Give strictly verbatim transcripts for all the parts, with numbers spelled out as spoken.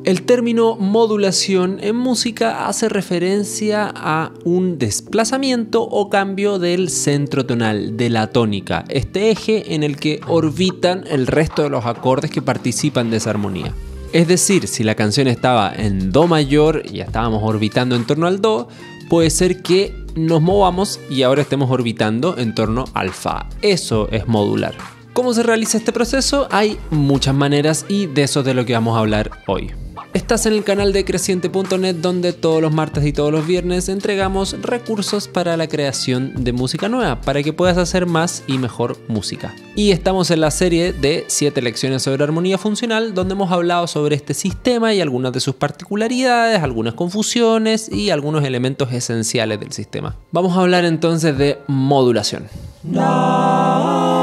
El término modulación en música hace referencia a un desplazamiento o cambio del centro tonal, de la tónica, este eje en el que orbitan el resto de los acordes que participan de esa armonía. Es decir, si la canción estaba en Do mayor y estábamos orbitando en torno al Do, puede ser que nos movamos y ahora estemos orbitando en torno al Fa. Eso es modular. ¿Cómo se realiza este proceso? Hay muchas maneras y de eso es de lo que vamos a hablar hoy. Estás en el canal de creciente punto net, donde todos los martes y todos los viernes entregamos recursos para la creación de música nueva, para que puedas hacer más y mejor música. Y estamos en la serie de siete lecciones sobre armonía funcional, donde hemos hablado sobre este sistema y algunas de sus particularidades, algunas confusiones y algunos elementos esenciales del sistema. Vamos a hablar entonces de modulación. No.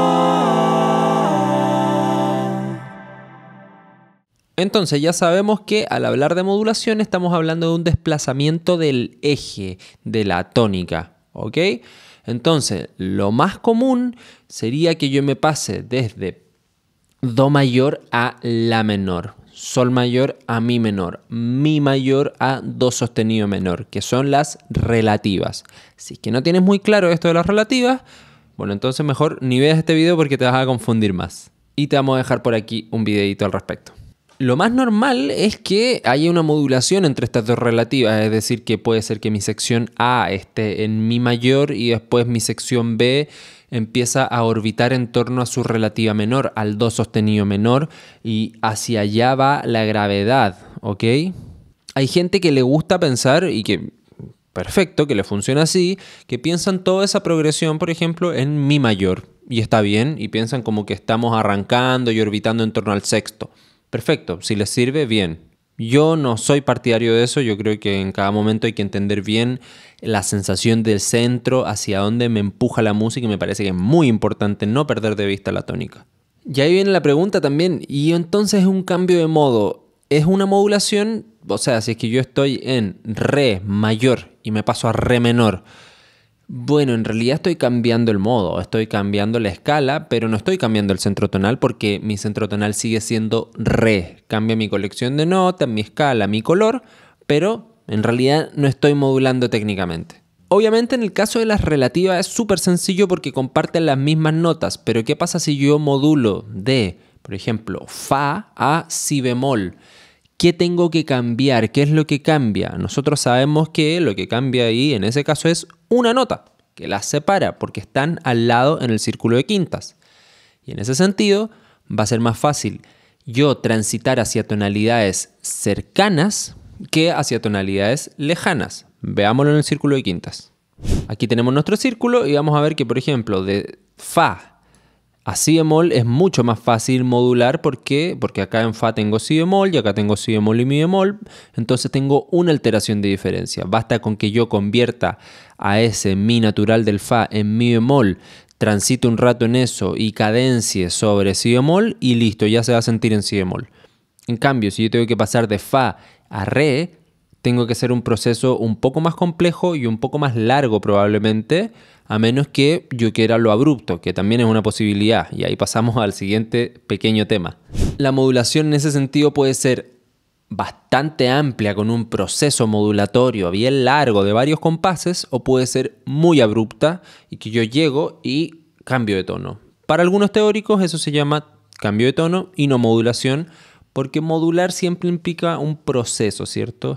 Entonces ya sabemos que al hablar de modulación estamos hablando de un desplazamiento del eje, de la tónica, ¿ok? Entonces lo más común sería que yo me pase desde Do mayor a La menor, Sol mayor a Mi menor, Mi mayor a Do sostenido menor, que son las relativas. Si es que no tienes muy claro esto de las relativas, bueno, entonces mejor ni veas este video porque te vas a confundir más. Y te vamos a dejar por aquí un videito al respecto. Lo más normal es que haya una modulación entre estas dos relativas, es decir, que puede ser que mi sección A esté en Mi mayor y después mi sección B empieza a orbitar en torno a su relativa menor, al Do sostenido menor, y hacia allá va la gravedad, ¿ok? Hay gente que le gusta pensar, y que perfecto, que le funciona así, que piensan toda esa progresión, por ejemplo, en Mi mayor, y está bien, y piensan como que estamos arrancando y orbitando en torno al sexto. Perfecto, si les sirve, bien. Yo no soy partidario de eso, yo creo que en cada momento hay que entender bien la sensación del centro, hacia dónde me empuja la música, y me parece que es muy importante no perder de vista la tónica. Y ahí viene la pregunta también, ¿y entonces es un cambio de modo? ¿Es una modulación? O sea, si es que yo estoy en Re mayor y me paso a Re menor, bueno, en realidad estoy cambiando el modo, estoy cambiando la escala, pero no estoy cambiando el centro tonal porque mi centro tonal sigue siendo Re. Cambia mi colección de notas, mi escala, mi color, pero en realidad no estoy modulando técnicamente. Obviamente en el caso de las relativas es súper sencillo porque comparten las mismas notas, pero ¿qué pasa si yo modulo de, por ejemplo, Fa a Si bemol? ¿Qué tengo que cambiar? ¿Qué es lo que cambia? Nosotros sabemos que lo que cambia ahí en ese caso es una nota, que las separa porque están al lado en el círculo de quintas. Y en ese sentido va a ser más fácil yo transitar hacia tonalidades cercanas que hacia tonalidades lejanas. Veámoslo en el círculo de quintas. Aquí tenemos nuestro círculo y vamos a ver que, por ejemplo, de Fa a Si bemol es mucho más fácil modular. ¿Por qué? Porque acá en Fa tengo Si bemol y acá tengo Si bemol y Mi bemol. Entonces tengo una alteración de diferencia. Basta con que yo convierta a ese Mi natural del Fa en Mi bemol, transite un rato en eso y cadencie sobre Si bemol y listo, ya se va a sentir en Si bemol. En cambio, si yo tengo que pasar de Fa a Re, tengo que hacer un proceso un poco más complejo y un poco más largo probablemente, a menos que yo quiera lo abrupto, que también es una posibilidad. Y ahí pasamos al siguiente pequeño tema. La modulación en ese sentido puede ser bastante amplia, con un proceso modulatorio bien largo de varios compases, o puede ser muy abrupta y que yo llego y cambio de tono. Para algunos teóricos eso se llama cambio de tono y no modulación, porque modular siempre implica un proceso, ¿cierto?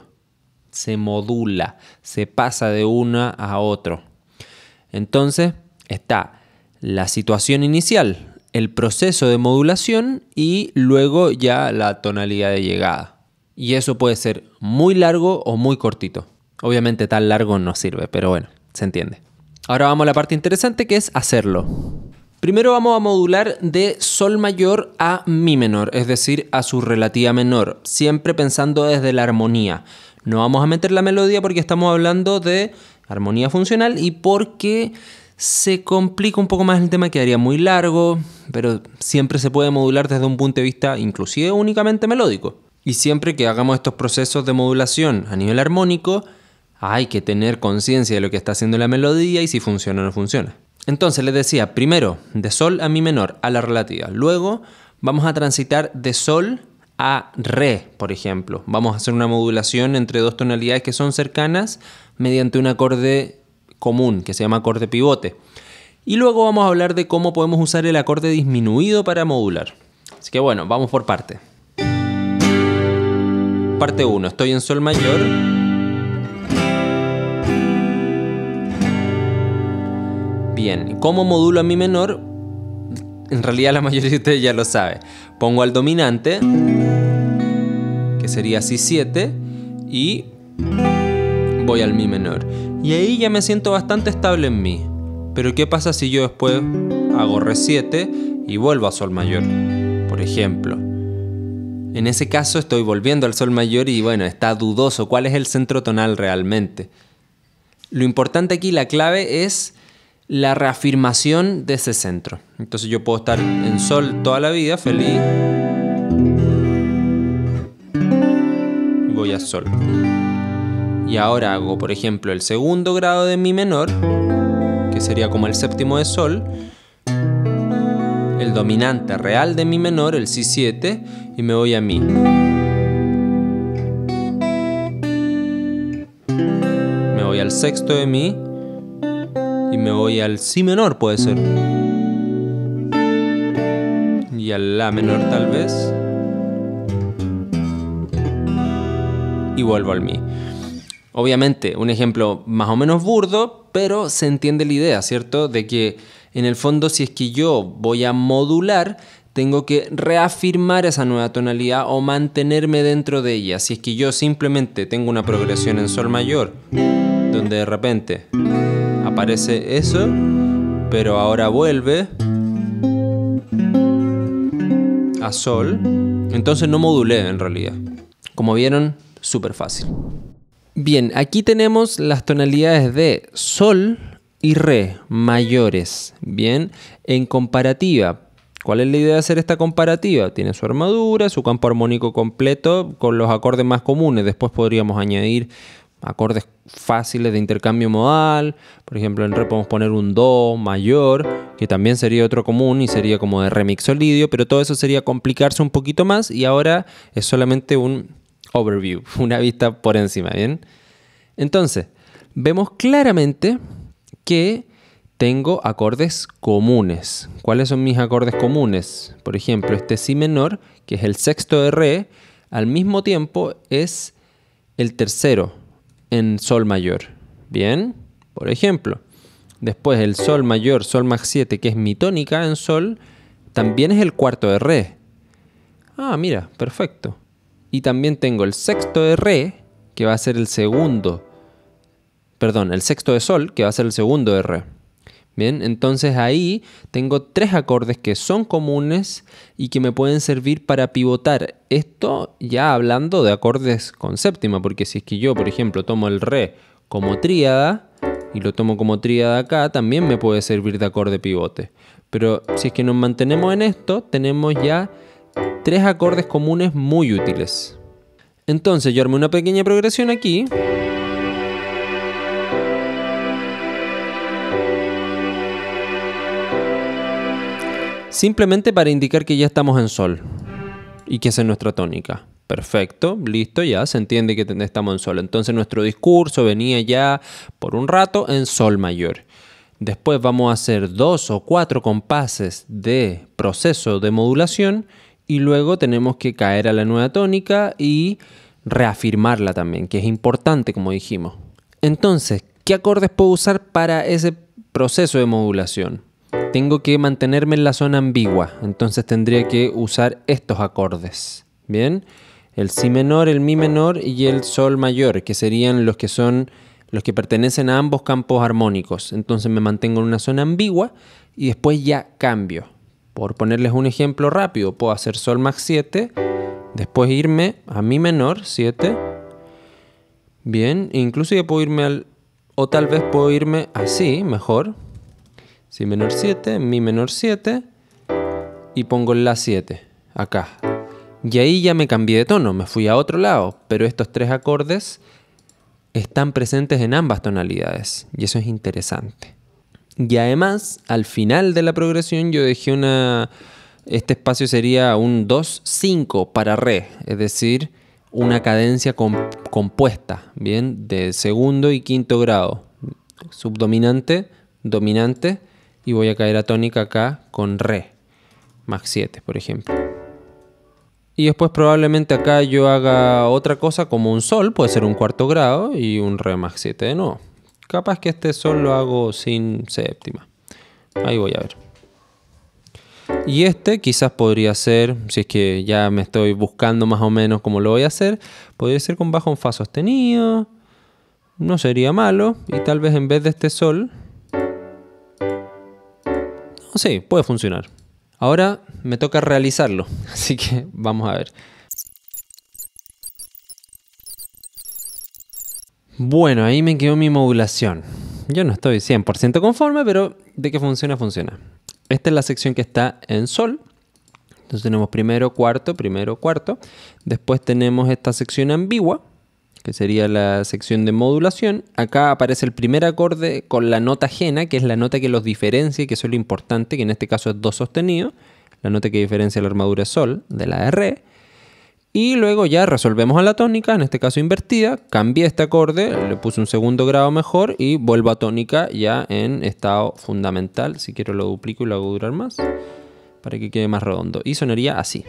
Se modula, se pasa de una a otro. Entonces está la situación inicial, el proceso de modulación y luego ya la tonalidad de llegada. Y eso puede ser muy largo o muy cortito. Obviamente tan largo no sirve, pero bueno, se entiende. Ahora vamos a la parte interesante, que es hacerlo. Primero vamos a modular de Sol mayor a Mi menor, es decir, a su relativa menor, siempre pensando desde la armonía. No vamos a meter la melodía porque estamos hablando de armonía funcional y porque se complica un poco más el tema, quedaría muy largo, pero siempre se puede modular desde un punto de vista inclusive únicamente melódico. Y siempre que hagamos estos procesos de modulación a nivel armónico, hay que tener conciencia de lo que está haciendo la melodía y si funciona o no funciona. Entonces les decía, primero de Sol a Mi menor, a la relativa. Luego vamos a transitar de Sol a re, por ejemplo. Vamos a hacer una modulación entre dos tonalidades que son cercanas mediante un acorde común que se llama acorde pivote. Y luego vamos a hablar de cómo podemos usar el acorde disminuido para modular. Así que bueno, vamos por parte. Parte uno. Estoy en sol mayor. Bien, ¿cómo modulo a mi menor? En realidad la mayoría de ustedes ya lo sabe. Pongo al dominante, que sería si siete, y voy al mi menor. Y ahí ya me siento bastante estable en mi. Pero ¿qué pasa si yo después hago re siete y vuelvo a sol mayor? Por ejemplo. En ese caso estoy volviendo al sol mayor y bueno, está dudoso cuál es el centro tonal realmente. Lo importante aquí, la clave es la reafirmación de ese centro. Entonces yo puedo estar en sol toda la vida, feliz, y voy a sol. Y ahora hago, por ejemplo, el segundo grado de mi menor, que sería como el séptimo de sol, el dominante real de mi menor, el si siete, y me voy a mi. Me voy al sexto de mi. Y me voy al si menor, puede ser. Y al la menor tal vez. Y vuelvo al mi. Obviamente, un ejemplo más o menos burdo, pero se entiende la idea, ¿cierto? De que en el fondo, si es que yo voy a modular, tengo que reafirmar esa nueva tonalidad o mantenerme dentro de ella. Si es que yo simplemente tengo una progresión en sol mayor, donde de repente aparece eso, pero ahora vuelve a sol, entonces no modulé en realidad. Como vieron, súper fácil. Bien, aquí tenemos las tonalidades de sol y re mayores. Bien, en comparativa. ¿Cuál es la idea de hacer esta comparativa? Tiene su armadura, su campo armónico completo con los acordes más comunes. Después podríamos añadir acordes fáciles de intercambio modal. Por ejemplo, en re podemos poner un do mayor, que también sería otro común y sería como de re mixolidio, pero todo eso sería complicarse un poquito más y ahora es solamente un overview, una vista por encima, ¿bien? Entonces, vemos claramente que tengo acordes comunes. ¿Cuáles son mis acordes comunes? Por ejemplo, este si menor, que es el sexto de re, al mismo tiempo es el tercero en sol mayor. Bien, por ejemplo. Después el sol mayor, sol más siete, que es mi tónica en sol, también es el cuarto de re. Ah, mira, perfecto. Y también tengo el sexto de re, que va a ser el segundo. Perdón, el sexto de sol, que va a ser el segundo de re. Bien, entonces ahí tengo tres acordes que son comunes y que me pueden servir para pivotar. Esto ya hablando de acordes con séptima, porque si es que yo, por ejemplo, tomo el re como tríada y lo tomo como tríada acá, también me puede servir de acorde pivote. Pero si es que nos mantenemos en esto, tenemos ya tres acordes comunes muy útiles. Entonces yo armé una pequeña progresión aquí. Simplemente para indicar que ya estamos en sol y que esa es nuestra tónica. Perfecto, listo, ya se entiende que estamos en sol. Entonces nuestro discurso venía ya por un rato en sol mayor. Después vamos a hacer dos o cuatro compases de proceso de modulación y luego tenemos que caer a la nueva tónica y reafirmarla también, que es importante como dijimos. Entonces, ¿qué acordes puedo usar para ese proceso de modulación? Tengo que mantenerme en la zona ambigua, entonces tendría que usar estos acordes. Bien, el si menor, el mi menor y el sol mayor, que serían los que son los que pertenecen a ambos campos armónicos. Entonces me mantengo en una zona ambigua y después ya cambio. Por ponerles un ejemplo rápido, puedo hacer sol más siete, después irme a mi menor, siete. Bien, incluso ya puedo irme al, o tal vez puedo irme así, mejor. Si menor siete, mi menor siete y pongo el la siete acá. Y ahí ya me cambié de tono, me fui a otro lado, pero estos tres acordes están presentes en ambas tonalidades y eso es interesante. Y además, al final de la progresión yo dejé una este espacio sería un dos cinco para re, es decir, una cadencia comp- compuesta, ¿bien? De segundo y quinto grado. Subdominante, dominante, y voy a caer a tónica acá con re, más siete, por ejemplo. Y después probablemente acá yo haga otra cosa como un sol, puede ser un cuarto grado y un re más siete de nuevo. Capaz que este sol lo hago sin séptima. Ahí voy a ver. Y este quizás podría ser, si es que ya me estoy buscando más o menos cómo lo voy a hacer, podría ser con bajo en fa sostenido. No sería malo. Y tal vez en vez de este sol... No, sí, puede funcionar. Ahora me toca realizarlo. Así que vamos a ver. Bueno, ahí me quedó mi modulación. Yo no estoy cien por ciento conforme, pero de que funciona, funciona. Esta es la sección que está en sol. Entonces tenemos primero, cuarto, primero, cuarto. Después tenemos esta sección ambigua, que sería la sección de modulación. Acá aparece el primer acorde con la nota ajena, que es la nota que los diferencia, que eso es lo importante, que en este caso es do sostenido. La nota que diferencia la armadura es sol, de la de re. Y luego ya resolvemos a la tónica, en este caso invertida. Cambié este acorde, le puse un segundo grado mejor y vuelvo a tónica ya en estado fundamental. Si quiero lo duplico y lo hago durar más, para que quede más redondo. Y sonaría así.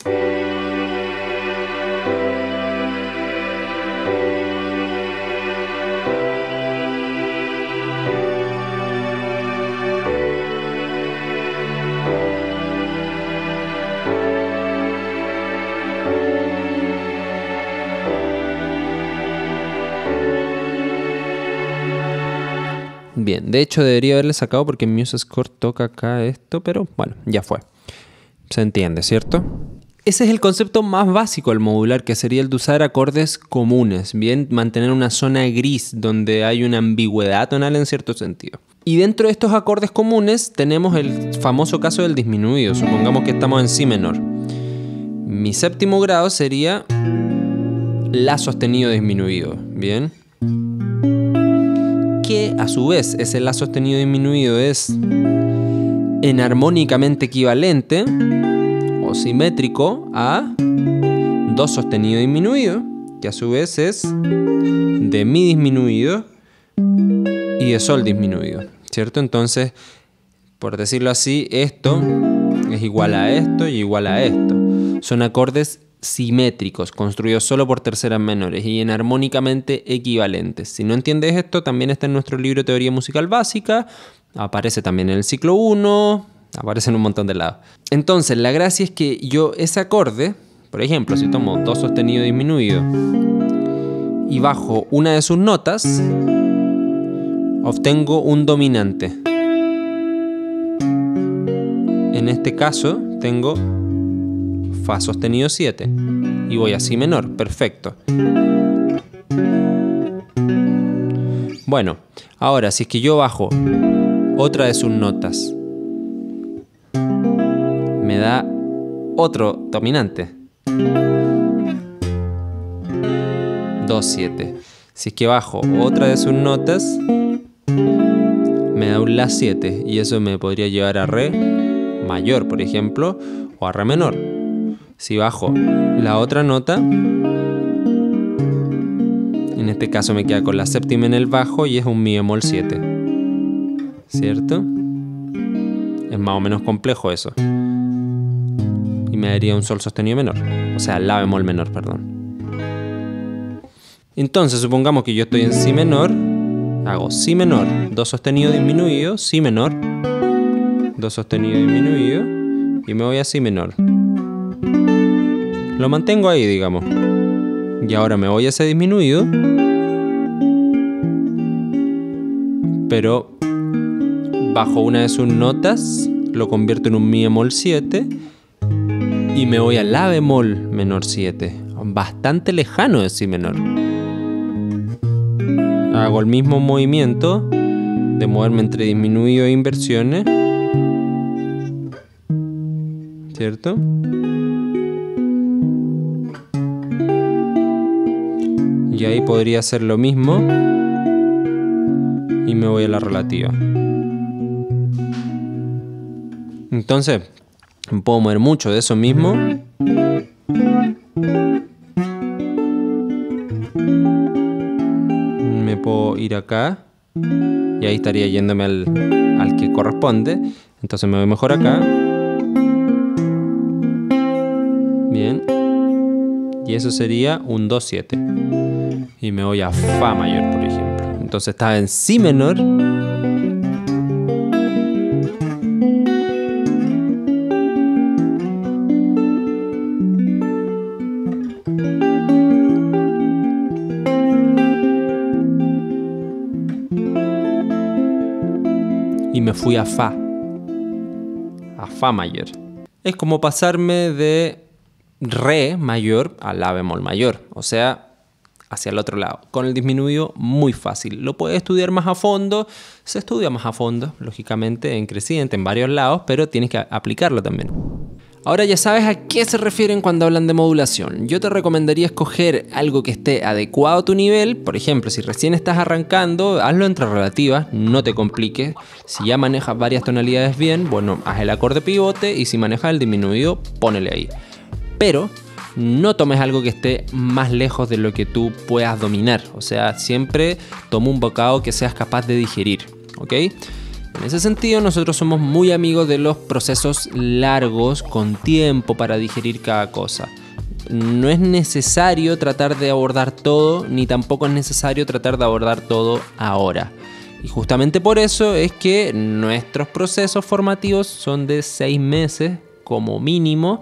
Bien, de hecho debería haberle sacado porque en MuseScore toca acá esto, pero bueno, ya fue. Se entiende, ¿cierto? Ese es el concepto más básico del modular, que sería el de usar acordes comunes, bien, mantener una zona gris donde hay una ambigüedad tonal en cierto sentido. Y dentro de estos acordes comunes tenemos el famoso caso del disminuido. Supongamos que estamos en si menor. Mi séptimo grado sería la sostenido disminuido, bien. Que a su vez ese la sostenido disminuido es enarmónicamente equivalente o simétrico a do sostenido disminuido, que a su vez es de mi disminuido y de sol disminuido, ¿cierto? Entonces, por decirlo así, esto es igual a esto y igual a esto. Son acordes simétricos, construidos solo por terceras menores y enarmónicamente equivalentes. Si no entiendes esto, también está en nuestro libro Teoría Musical Básica, aparece también en el ciclo uno, aparece en un montón de lados. Entonces, la gracia es que yo ese acorde, por ejemplo, si tomo do sostenido disminuido y bajo una de sus notas, obtengo un dominante. En este caso, tengo fa sostenido siete y voy a si menor, perfecto. Bueno, ahora si es que yo bajo otra de sus notas, me da otro dominante, do siete. Si es que bajo otra de sus notas, me da un la siete y eso me podría llevar a re mayor, por ejemplo, o a re menor. Si bajo la otra nota, en este caso me queda con la séptima en el bajo y es un mi bemol siete, ¿cierto? Es más o menos complejo eso. Y me daría un sol sostenido menor, o sea, la bemol menor, perdón. Entonces, supongamos que yo estoy en si menor, hago si menor, do sostenido disminuido, si menor, do sostenido disminuido y me voy a si menor. Lo mantengo ahí, digamos. Y ahora me voy a ese disminuido. Pero bajo una de sus notas lo convierto en un mi bemol siete y me voy a la bemol menor siete. Bastante lejano de si menor. Hago el mismo movimiento de moverme entre disminuido e inversiones. ¿Cierto? Y ahí podría hacer lo mismo y me voy a la relativa. Entonces, Me puedo mover mucho de eso mismo. Me puedo ir acá. Y ahí estaría yéndome al, al que corresponde. Entonces me voy mejor acá. Bien. Y eso sería un do siete. Y me voy a fa mayor, por ejemplo. Entonces estaba en si menor. Y me fui a fa. A fa mayor. Es como pasarme de re mayor a la bemol mayor. O sea, hacia el otro lado. Con el disminuido muy fácil. Lo puedes estudiar más a fondo. Se estudia más a fondo, lógicamente, en creciente, en varios lados, pero tienes que aplicarlo también. Ahora ya sabes a qué se refieren cuando hablan de modulación. Yo te recomendaría escoger algo que esté adecuado a tu nivel. Por ejemplo, si recién estás arrancando, hazlo entre relativas, no te compliques. Si ya manejas varias tonalidades bien, bueno, haz el acorde pivote, y si manejas el disminuido, ponele ahí. Pero no tomes algo que esté más lejos de lo que tú puedas dominar. O sea, siempre toma un bocado que seas capaz de digerir, ¿ok? En ese sentido, nosotros somos muy amigos de los procesos largos, con tiempo para digerir cada cosa. No es necesario tratar de abordar todo, ni tampoco es necesario tratar de abordar todo ahora. Y justamente por eso es que nuestros procesos formativos son de seis meses como mínimo,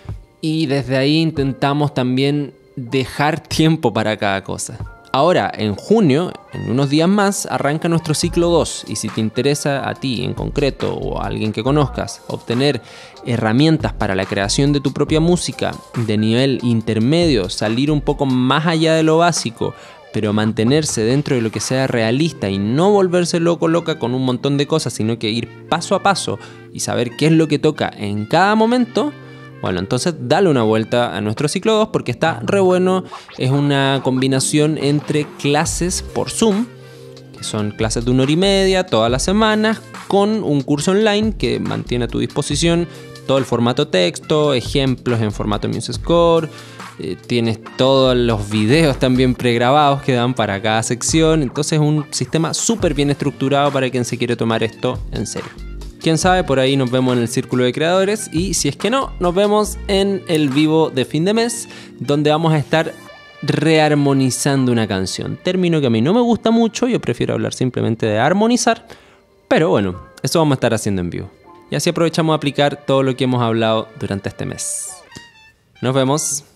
y desde ahí intentamos también dejar tiempo para cada cosa. Ahora, en junio, en unos días más, arranca nuestro ciclo dos, y si te interesa a ti en concreto o a alguien que conozcas obtener herramientas para la creación de tu propia música de nivel intermedio, salir un poco más allá de lo básico, pero mantenerse dentro de lo que sea realista y no volverse loco loca con un montón de cosas, sino que ir paso a paso y saber qué es lo que toca en cada momento, bueno, entonces dale una vuelta a nuestro ciclo dos porque está re bueno. Es una combinación entre clases por Zoom, que son clases de una hora y media todas las semanas, con un curso online que mantiene a tu disposición todo el formato texto, ejemplos en formato MuseScore, eh, tienes todos los videos también pregrabados que dan para cada sección. Entonces es un sistema súper bien estructurado para quien se quiere tomar esto en serio. Quién sabe, por ahí nos vemos en el círculo de creadores, y si es que no, nos vemos en el vivo de fin de mes, donde vamos a estar rearmonizando una canción. Término que a mí no me gusta mucho, yo prefiero hablar simplemente de armonizar, pero bueno, eso vamos a estar haciendo en vivo. Y así aprovechamos de aplicar todo lo que hemos hablado durante este mes. Nos vemos.